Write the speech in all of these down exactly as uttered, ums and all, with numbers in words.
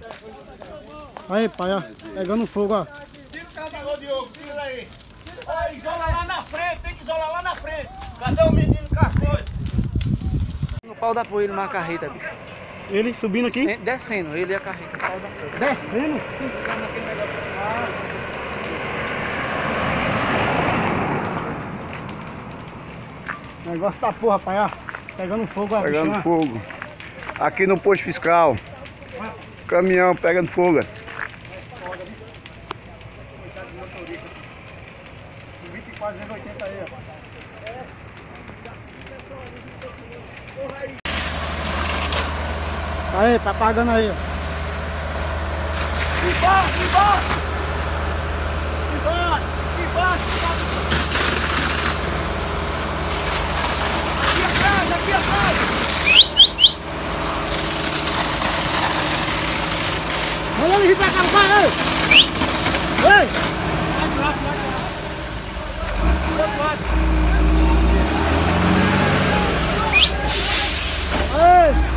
Aí, pai, ó. Pegando fogo, ó. Tira o carregador, Diogo, tira aí. Ó, isola lá na frente, tem que isolar lá na frente. Cadê o menino Carcosa? No pau da poeira numa carreta, bicho. Ele subindo aqui? Descendo, ele e a carreta, no pau da poeira. Descendo? Sim, ficando naquele negócio aqui. O negócio tá porra, pai, ó. Pegando fogo, ó. Pegando bichão, fogo. Aqui no posto fiscal. Caminhão pegando fogo. vinte e quatro, oitenta aí, ó. Aí, tá apagando aí, ó. Embaixo, embaixo! Embaixo, embaixo, embaixo! Aqui atrás, aqui atrás! Olha ele vir pra cá, vai, ei! Ei! Vai do lado, vai do lado. Do outro lado. Ei!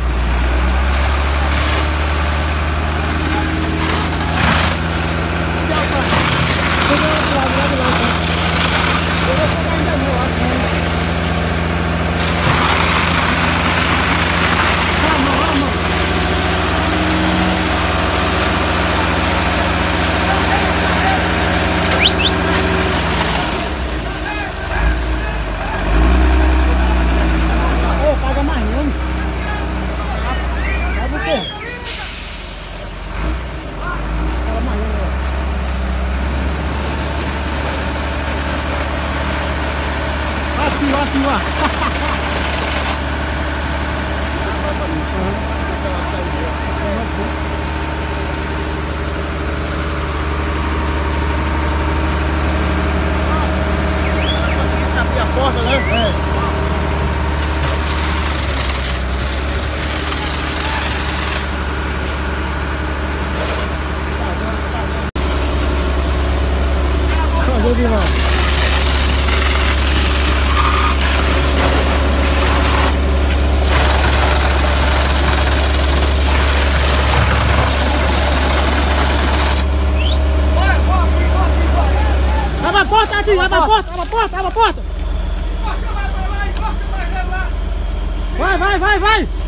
Aqui, ó. Abrir a porta, né? É. Cadê de lá? Abre a porta, Adinho, abre a porta, abre a porta, abre a porta! Encosta mais lá, encosta mais lá! Vai, vai, vai, vai!